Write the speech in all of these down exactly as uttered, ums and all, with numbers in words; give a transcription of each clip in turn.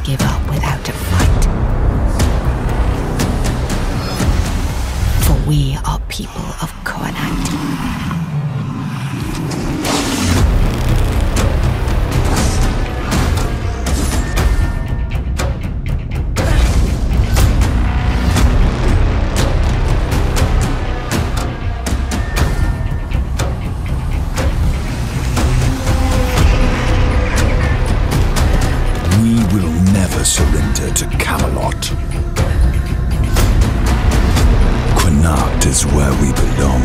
give up without a fight. For we are people of Cuanacht. Surrender to Camelot. Cuanacht is where we belong.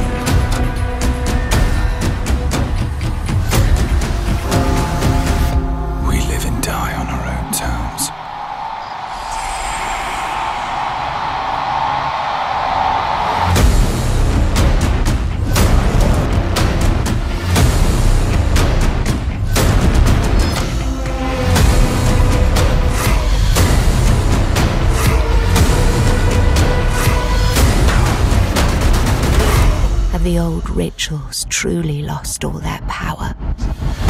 We live and die on our own terms. The old rituals truly lost all their power.